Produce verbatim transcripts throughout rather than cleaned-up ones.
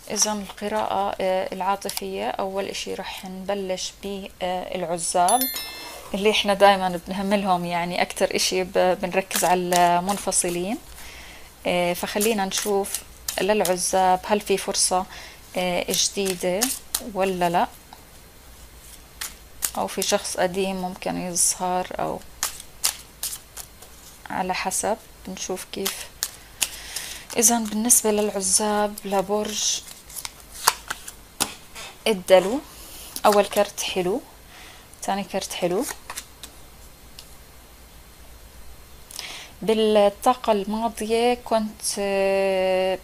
إذا القراءة آه، العاطفية، أول إشي رح نبلش بالعزاب اللي إحنا دايما بنهملهم، يعني أكتر إشي ب- بنركز على المنفصلين. آه، فخلينا نشوف للعزاب هل في فرصة آه، جديدة ولا لا، أو في شخص قديم ممكن يظهر، أو على حسب، بنشوف كيف. إذا بالنسبة للعزاب لبرج الدلو، أول كرت حلو، ثاني كرت حلو. بالطاقة الماضية كنت آه،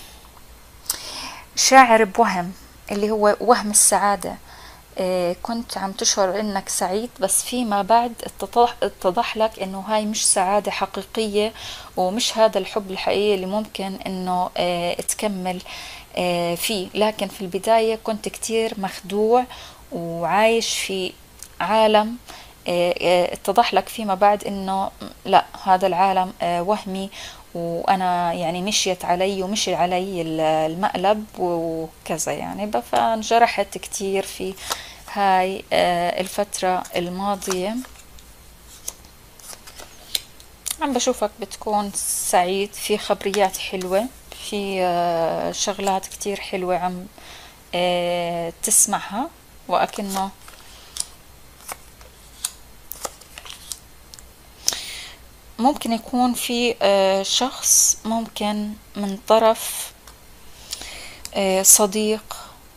شاعر بوهم، اللي هو وهم السعادة. آه، كنت عم تشعر انك سعيد، بس فيما بعد اتضح, اتضح لك انه هاي مش سعادة حقيقية، ومش هذا الحب الحقيقي اللي ممكن انه اه تكمل اه فيه. لكن في البداية كنت كتير مخدوع وعايش في عالم. اه اه اتضح لك فيما بعد انه لا، هذا العالم اه وهمي، وانا يعني مشيت علي ومشي علي المقلب وكذا يعني. فانجرحت كتير في هاي آه، الفترة الماضية. عم بشوفك بتكون سعيد، في خبريات حلوة، في آه، شغلات كتير حلوة عم آه، تسمعها، وأكنه ممكن يكون في آه، شخص، ممكن من طرف آه، صديق.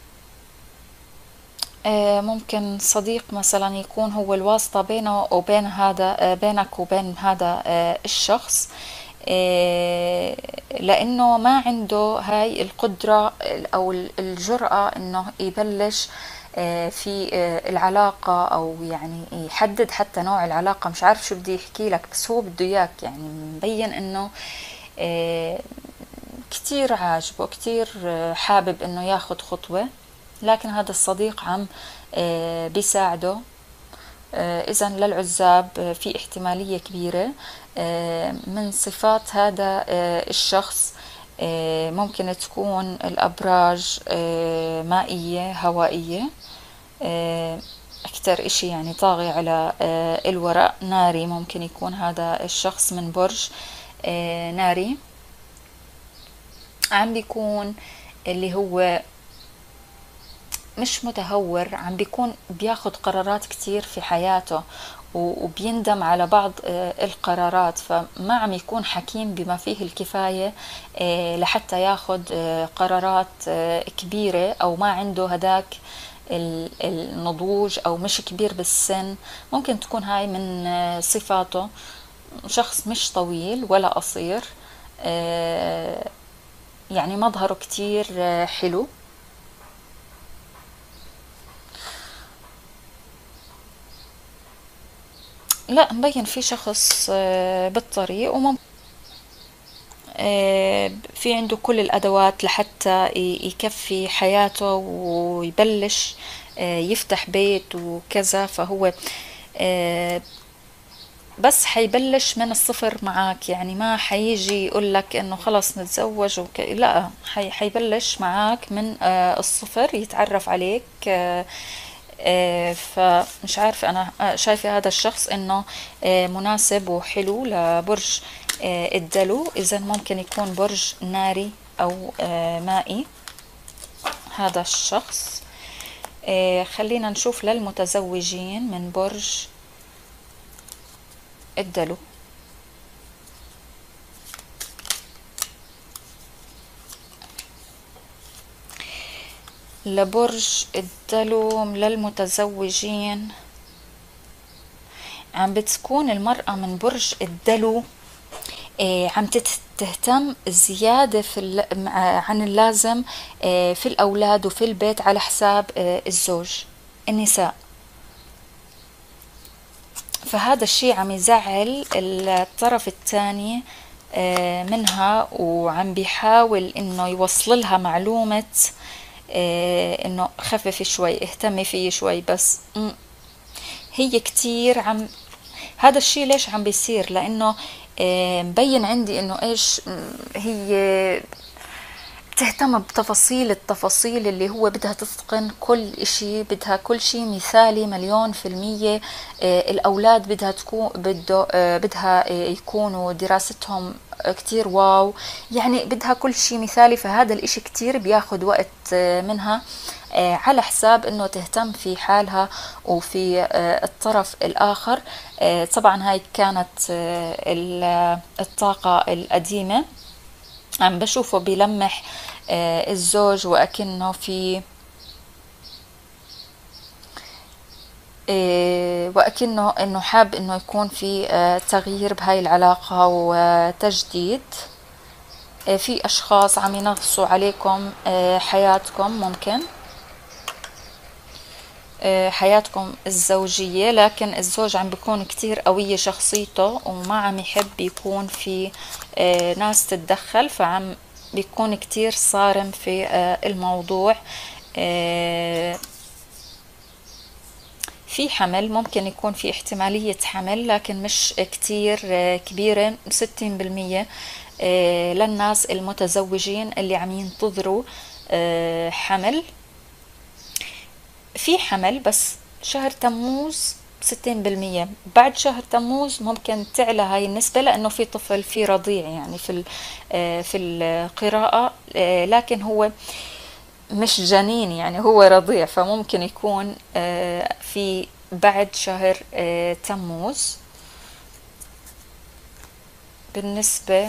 آه، ممكن صديق مثلا يكون هو الواسطة بينه وبين هذا آه، بينك وبين هذا آه، الشخص. آه، لأنه ما عنده هاي القدرة أو الجرأة إنه يبلش آه، في آه، العلاقة، أو يعني يحدد حتى نوع العلاقة. مش عارف شو بدي يحكي لك، بس هو بده إياك، يعني مبين إنه آه، كتير عاجبه، كتير آه، حابب إنه ياخد خطوة. لكن هذا الصديق عم آه، بيساعده. آه، إذا للعزاب آه، في احتمالية كبيرة آه، من صفات هذا آه، الشخص. آه، ممكن تكون الأبراج آه، مائية هوائية. آه، أكتر إشي يعني طاغي على آه، الورق ناري. ممكن يكون هذا الشخص من برج آه، ناري، عم بيكون اللي هو مش متهور، عم بيكون بياخد قرارات كتير في حياته، وبيندم على بعض آه، القرارات. فما عم يكون حكيم بما فيه الكفاية آه، لحتى ياخد آه، قرارات آه، كبيرة، أو ما عنده هداك النضوج، أو مش كبير بالسن. ممكن تكون هاي من آه، صفاته. شخص مش طويل ولا قصير، آه، يعني مظهره كتير آه، حلو. لا، مبين في شخص آه، بالطريق، وممكن آه، في عنده كل الأدوات لحتى ي- يكفي حياته ويبلش آه، يفتح بيت وكذا. فهو آه، بس حيبلش من الصفر معك، يعني ما حيجي يقولك انه خلص نتزوج وك... لا، حي... حيبلش معك من آه، الصفر، يتعرف عليك. آه، آه، فمش عارفة، أنا آه، شايفة هذا الشخص إنه آه، مناسب وحلو لبرج آه، الدلو. إذا ممكن يكون برج ناري أو آه، مائي هذا الشخص. آه، خلينا نشوف للمتزوجين من برج الدلو. لبرج الدلو للمتزوجين، عم بتكون المرأة من برج الدلو آه، عم تهتم زيادة في ال- عن اللازم آه، في الأولاد وفي البيت على حساب آه، الزوج، النساء. فهذا الشي عم يزعل الطرف الثاني آه، منها، وعم بيحاول انه يوصل لها معلومة آه، انه خففي شوي، اهتمي فيه شوي. بس م- هي كتير عم هذا الشي ليش عم بيصير؟ لانه آه، مبين عندي انه ايش م- هي تهتم بتفاصيل التفاصيل، اللي هو بدها تتقن كل اشي، بدها كل شي مثالي مليون في المية. آه، الأولاد بدها تكون بده آه، بدها آه، يكونوا دراستهم كتير واو، يعني بدها كل شي مثالي. فهذا الاشي كتير بياخد وقت آه، منها، آه، على حساب انه تهتم في حالها وفي آه، الطرف الاخر. آه، طبعا هاي كانت آه، الطاقة القديمة. عم بشوفه بيلمح آه، الزوج وأكنه في آه، وأكنه إنه حاب إنه يكون في آه، تغيير بهاي العلاقة وتجديد. آه، في أشخاص عم ينغصوا عليكم آه، حياتكم، ممكن آه، حياتكم الزوجية، لكن الزوج عم بيكون كتير قوية شخصيته وما عم يحب يكون في آه، ناس تتدخل، فعم بيكون كتير صارم في آه، الموضوع. آه، في حمل، ممكن يكون في احتمالية حمل لكن مش كتير آه، كبيرة، ستين بالمية آه، للناس المتزوجين اللي عم ينتظروا آه، حمل. في حمل بس شهر تموز ستين بالمية، بعد شهر تموز ممكن تعلى هاي النسبة لأنه في طفل في رضيع، يعني في آه، في القراءة، آه، لكن هو مش جنين، يعني هو رضيع، فممكن يكون آه، في بعد شهر آه، تموز. بالنسبة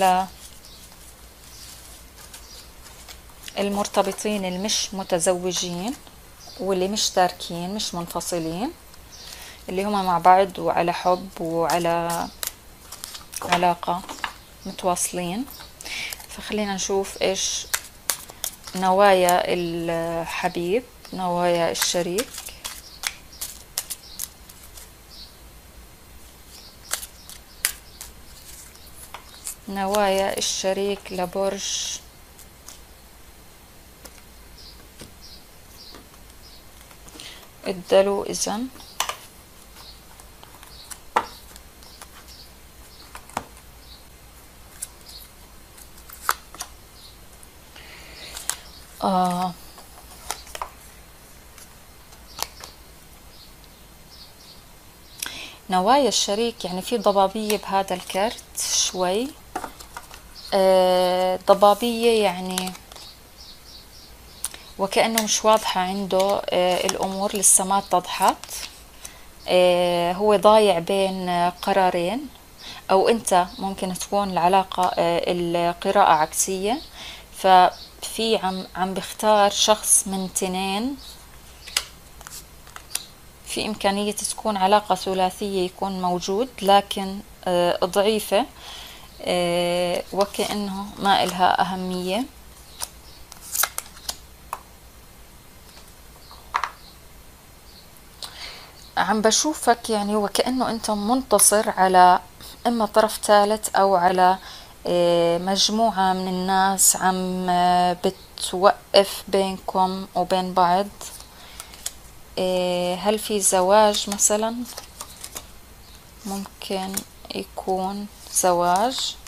للمرتبطين المش متزوجين واللي مش تاركين، مش منفصلين، اللي هما مع بعض وعلى حب وعلى علاقة متواصلين، فخلينا نشوف ايش نوايا الحبيب، نوايا الشريك. نوايا الشريك لبرج الدلو. إذن آه نوايا الشريك يعني في ضبابية بهذا الكرت شوي. آه ضبابية يعني وكأنه مش واضحة عنده آه الأمور، لسه ما اتضحت. آه هو ضايع بين آه قرارين، أو أنت ممكن تكون العلاقة آه القراءة عكسية، ففي عم عم بختار شخص من تنين. في إمكانية تكون علاقة ثلاثية يكون موجود، لكن آه ضعيفة، آه وكأنه ما إلها أهمية. عم بشوفك يعني وكأنه أنت منتصر على إما طرف ثالث أو على آه مجموعة من الناس عم آه بتوقف بينكم وبين بعض. آه هل في زواج مثلا؟ ممكن يكون زواج،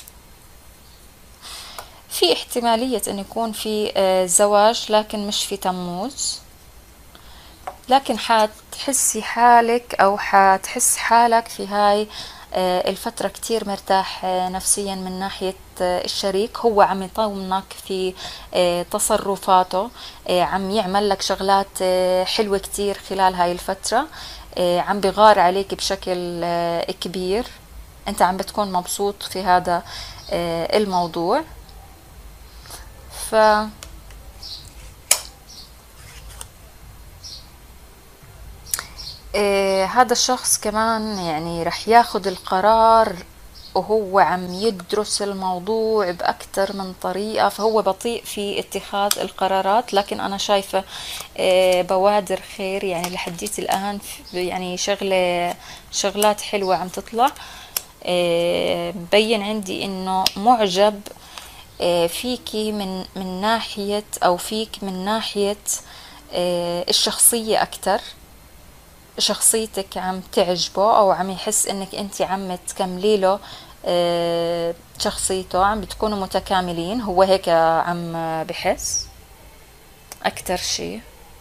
في احتمالية أن يكون في آه زواج لكن مش في تموز، لكن حتحسي حالك أو حتحس حالك في هاي آه الفترة كتير مرتاح آه نفسيا من ناحية آه الشريك. هو عم يطاومك في آه تصرفاته، آه عم يعمل لك شغلات آه حلوة كتير خلال هاي الفترة، آه عم بغار عليك بشكل آه كبير. انت عم بتكون مبسوط في هذا آه الموضوع. ف إيه هذا الشخص كمان يعني رح ياخد القرار وهو عم يدرس الموضوع بأكتر من طريقة، فهو بطيء في اتخاذ القرارات، لكن أنا شايفة إيه بوادر خير يعني لحديت الآن، يعني شغلة شغلات حلوة عم تطلع. إيه مبين عندي إنه معجب إيه فيكي من من ناحية، أو فيك من ناحية إيه الشخصية أكتر. شخصيتك عم تعجبه، او عم يحس انك انت عم تكملي له شخصيته، عم بتكونوا متكاملين، هو هيك عم بحس أكتر شي.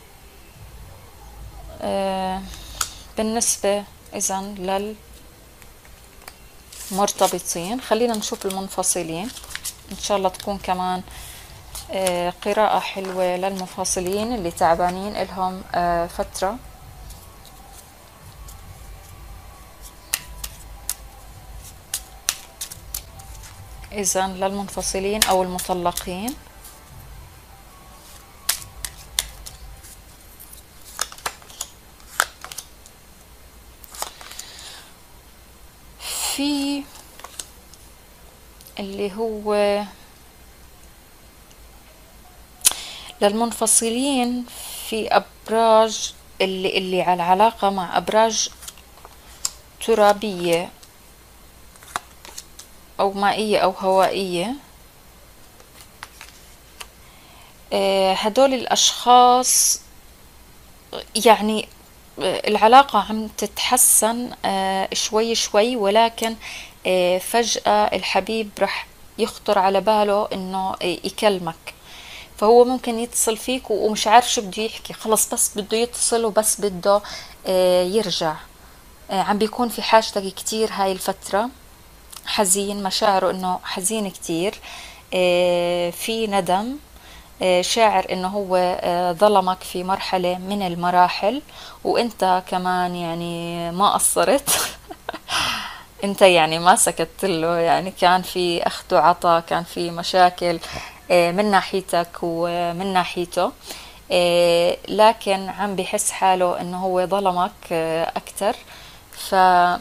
بالنسبة إذن للمرتبطين خلينا نشوف المنفصلين، إن شاء الله تكون كمان قراءة حلوة للمنفصلين اللي تعبانين إلهم فترة. إذن للمنفصلين أو المطلقين في اللي هو للمنفصلين في أبراج اللي اللي على العلاقة مع أبراج ترابية أو مائية أو هوائية. هدول الأشخاص يعني العلاقة عم تتحسن شوي شوي، ولكن فجأة الحبيب رح يخطر على باله إنه يكلمك، فهو ممكن يتصل فيك ومش عارف شو بده يحكي، خلص بس بده يتصل وبس بده يرجع. عم بيكون في حاجتك كتير هاي الفترة، حزين، مشاعره إنه حزين كتير، في ندم، شاعر إنه هو ظلمك في مرحلة من المراحل، وإنت كمان يعني ما قصرت. إنت يعني ما سكت له، يعني كان في أخذ وعطا، كان في مشاكل من ناحيتك ومن ناحيته، لكن عم بحس حاله إنه هو ظلمك أكتر. ف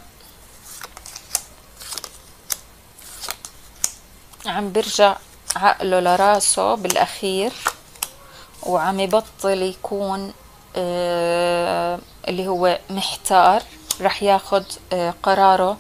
عم برجع عقله لراسه بالأخير، وعم يبطل يكون آه اللي هو محتار، رح ياخد آه قراره،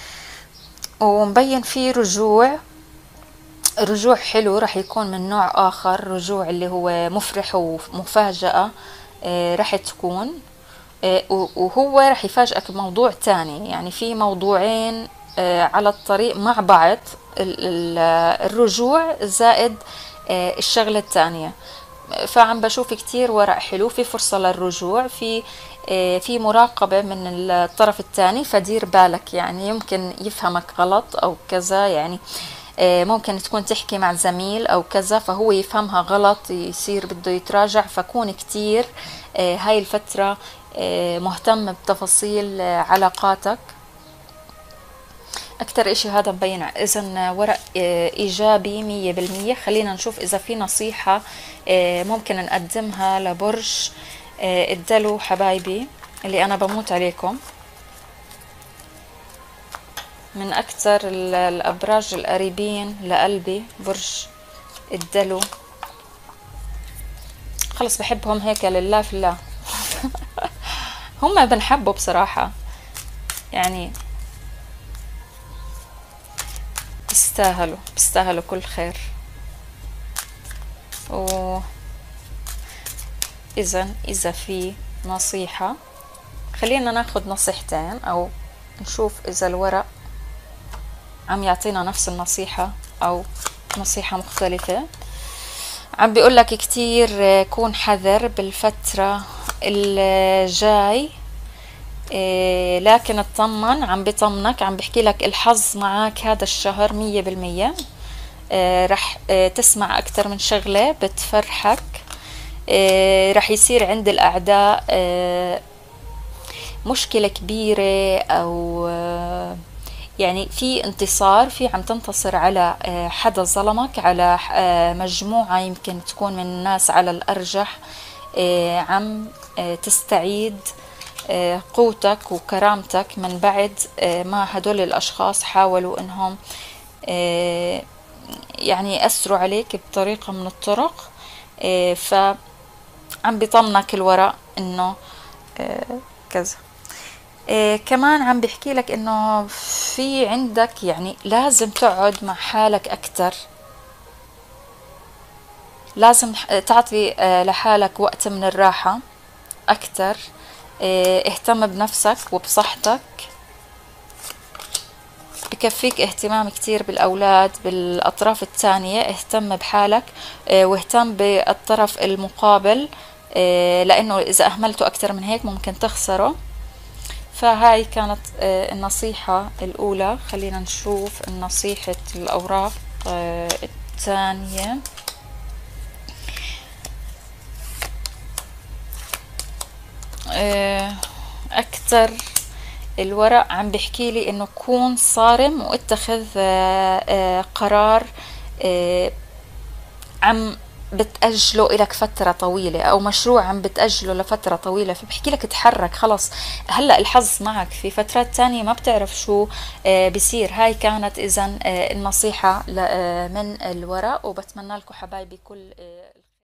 ومبين فيه رجوع، رجوع حلو، رح يكون من نوع آخر، رجوع اللي هو مفرح ومفاجأة آه رح تكون، آه وهو رح يفاجئك بموضوع تاني، يعني في موضوعين آه على الطريق مع بعض، الرجوع زائد آه الشغلة التانية. فعم بشوف كتير ورق حلو، في فرصة للرجوع، في آه في مراقبة من الطرف الثاني، فدير بالك، يعني يمكن يفهمك غلط أو كذا، يعني آه ممكن تكون تحكي مع زميل أو كذا فهو يفهمها غلط، يصير بده يتراجع، فكون كتير آه هاي الفترة آه مهتم بتفاصيل آه علاقاتك أكتر إشي. هذا مبين إذن ورق إيجابي مية بالمية. خلينا نشوف إذا في نصيحة ممكن نقدمها لبرج الدلو حبايبي اللي أنا بموت عليكم، من أكتر الأبراج القريبين لقلبي برج الدلو. خلص بحبهم هيك لله في الله. هم بنحبوا بصراحة، يعني بيستاهلوا بيستاهلوا كل خير. و إذن إذا في نصيحة، خلينا ناخد نصيحتين أو نشوف إذا الورق عم يعطينا نفس النصيحة أو نصيحة مختلفة. عم بيقولك كتير كون حذر بالفترة الجاي، إيه لكن اطمن، عم بيطمنك، عم بحكي لك الحظ معك هذا الشهر مية بالمية. إيه رح إيه تسمع أكتر من شغلة بتفرحك، إيه رح يصير عند الأعداء إيه مشكلة كبيرة، أو إيه يعني في انتصار، في عم تنتصر على إيه حدا ظلمك، على إيه مجموعة يمكن تكون من الناس على الأرجح، إيه عم إيه تستعيد قوتك وكرامتك من بعد ما هدول الأشخاص حاولوا إنهم يعني يأثروا عليك بطريقة من الطرق. فعم بيطمنك الورق إنه كذا. كمان عم بيحكي لك إنه في عندك يعني لازم تقعد مع حالك أكتر، لازم تعطي لحالك وقت من الراحة أكتر، اهتم بنفسك وبصحتك. بكفيك اهتمام كتير بالأولاد بالأطراف التانية، اهتم بحالك واهتم بالطرف المقابل، لأنه إذا أهملته أكتر من هيك ممكن تخسره. فهاي كانت النصيحة الأولى. خلينا نشوف النصيحة الأوراق الثانية. أكتر الورق عم بيحكي لي إنه كون صارم واتخذ قرار عم بتأجله إلك فترة طويلة، أو مشروع عم بتأجله لفترة طويلة، فبحكي لك تحرك خلص. هلأ الحظ معك، في فترات تانية ما بتعرف شو بيصير. هاي كانت إذن النصيحة من الورق، وبتمنى لكم حبايبي كل